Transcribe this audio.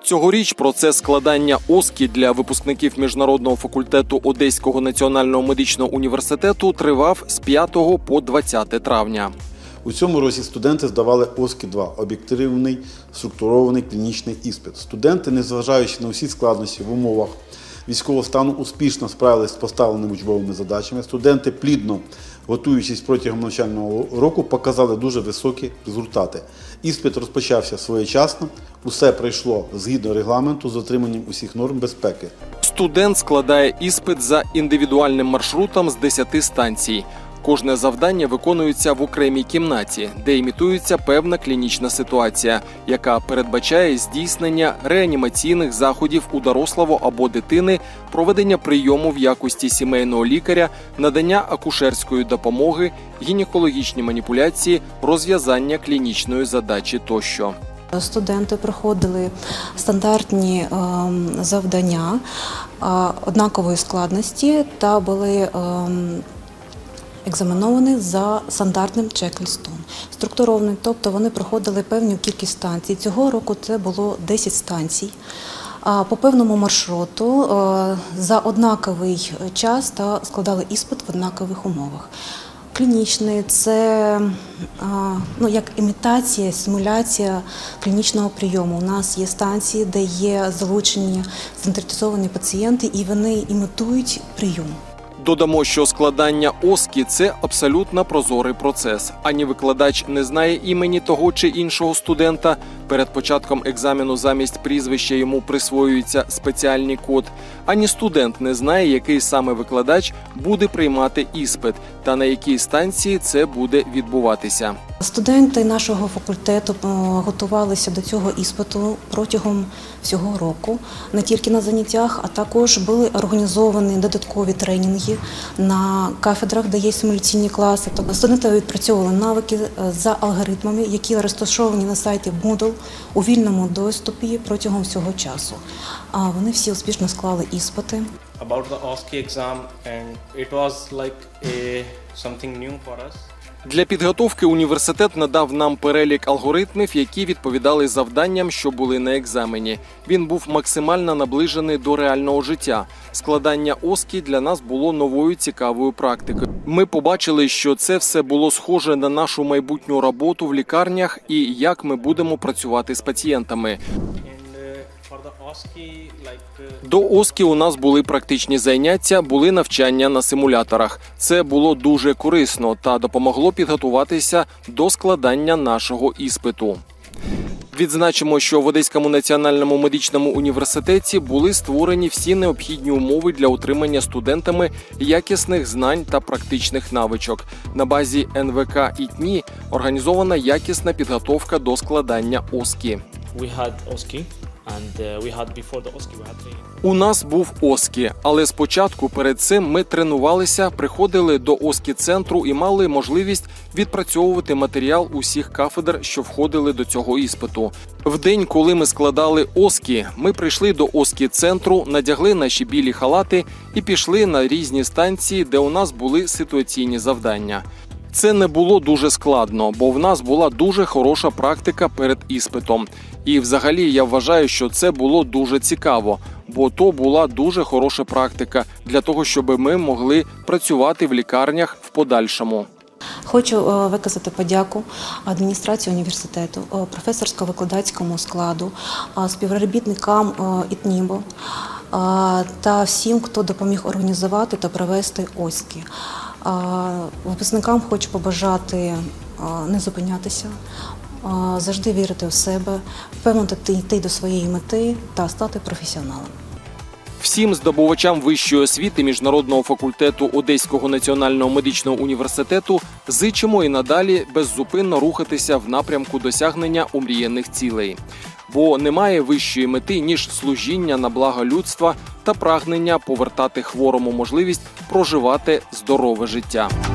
Цьогоріч процес складання ОСКІ для випускників Міжнародного факультету Одеського національного медичного університету тривав з 5 по 20 травня. У цьому році студенти здавали ОСКІ-2 – об'єктивний структурований клінічний іспит. Студенти, незважаючи на усі складності в умовах військового стану, успішно справились з поставленими учбовими задачами. Студенти, плідно готуючись протягом навчального року, показали дуже високі результати. Іспит розпочався своєчасно, усе пройшло згідно регламенту з дотриманням усіх норм безпеки. Студент складає іспит за індивідуальним маршрутом з 10 станцій. Кожне завдання виконується в окремій кімнаті, де імітується певна клінічна ситуація, яка передбачає здійснення реанімаційних заходів у дорослого або дитини, проведення прийому в якості сімейного лікаря, надання акушерської допомоги, гінекологічні маніпуляції, розв'язання клінічної задачі тощо. Студенти проходили стандартні завдання однакової складності та були екзаменовані за стандартним чек-листом. Структурований, тобто вони проходили певну кількість станцій. Цього року це було 10 станцій. По певному маршруту за однаковий час та складали іспит в однакових умовах. Клінічний – це як імітація, симуляція клінічного прийому. У нас є станції, де є залучені стандартизовані пацієнти, і вони імітують прийом. Додамо, що складання ОСКІ – це абсолютно прозорий процес. Ані викладач не знає імені того чи іншого студента. Перед початком екзамену замість прізвища йому присвоюється спеціальний код. Ані студент не знає, який саме викладач буде приймати іспит та на якій станції це буде відбуватися. Студенти нашого факультету готувалися до цього іспиту протягом всього року, не тільки на заняттях, а також були організовані додаткові тренінги на кафедрах, де є симуляційні класи. Тобто студенти відпрацьовували навики за алгоритмами, які розташовані на сайті Moodle у вільному доступі протягом всього часу. Вони всі успішно склали іспити. About the OSCE exam, and it was like something new for us. Для підготовки університет надав нам перелік алгоритмів, які відповідали завданням, що були на екзамені. Він був максимально наближений до реального життя. Складання ОСКІ для нас було новою цікавою практикою. Ми побачили, що це все було схоже на нашу майбутню роботу в лікарнях і як ми будемо працювати з пацієнтами. До ОСКІ у нас були практичні заняття, були навчання на симуляторах. Це було дуже корисно та допомогло підготуватися до складання нашого іспиту. Відзначимо, що в Одеському національному медичному університеті були створені всі необхідні умови для отримання студентами якісних знань та практичних навичок. На базі НВК ІТНІ організована якісна підготовка до складання ОСКІ. У нас був ОСКІ, але спочатку перед цим ми тренувалися, приходили до ОСКІ-центру і мали можливість відпрацьовувати матеріал усіх кафедр, що входили до цього іспиту. В день, коли ми складали ОСКІ, ми прийшли до ОСКІ-центру, надягли наші білі халати і пішли на різні станції, де у нас були ситуаційні завдання. Це не було дуже складно, бо в нас була дуже хороша практика перед іспитом. І взагалі я вважаю, що це було дуже цікаво, бо то була дуже хороша практика для того, щоб ми могли працювати в лікарнях в подальшому. Хочу виказати подяку адміністрації університету, професорсько-викладацькому складу, співробітникам ІТНІБО та всім, хто допоміг організувати та провести ОСКІ. Випускникам хочу побажати не зупинятися, завжди вірити в себе, впевнено йти до своєї мети та стати професіоналом. Всім здобувачам вищої освіти Міжнародного факультету Одеського національного медичного університету зичимо і надалі беззупинно рухатися в напрямку досягнення омріяних цілей. Бо немає вищої мети, ніж служіння на благо людства та прагнення повертати хворому можливість проживати здорове життя.